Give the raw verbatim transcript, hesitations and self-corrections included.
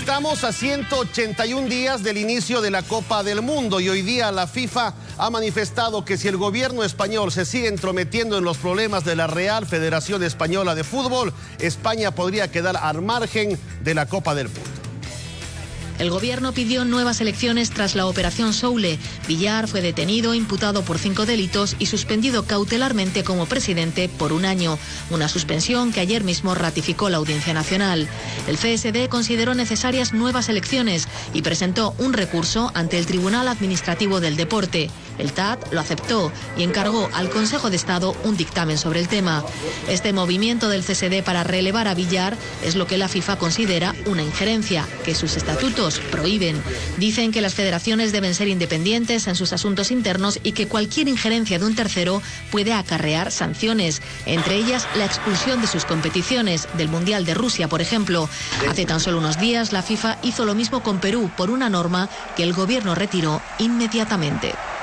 Estamos a ciento ochenta y un días del inicio de la Copa del Mundo y hoy día la FIFA ha manifestado que si el gobierno español se sigue entrometiendo en los problemas de la Real Federación Española de Fútbol, España podría quedar al margen de la Copa del Mundo. El gobierno pidió nuevas elecciones tras la operación Soule. Villar fue detenido, imputado por cinco delitos y suspendido cautelarmente como presidente por un año. Una suspensión que ayer mismo ratificó la Audiencia Nacional. El C S D consideró necesarias nuevas elecciones y presentó un recurso ante el Tribunal Administrativo del Deporte. El T A D lo aceptó y encargó al Consejo de Estado un dictamen sobre el tema. Este movimiento del C S D para relevar a Villar es lo que la FIFA considera una injerencia, que sus estatutos prohíben. Dicen que las federaciones deben ser independientes en sus asuntos internos y que cualquier injerencia de un tercero puede acarrear sanciones, entre ellas la expulsión de sus competiciones, del Mundial de Rusia, por ejemplo. Hace tan solo unos días la FIFA hizo lo mismo con Perú por una norma que el gobierno retiró inmediatamente.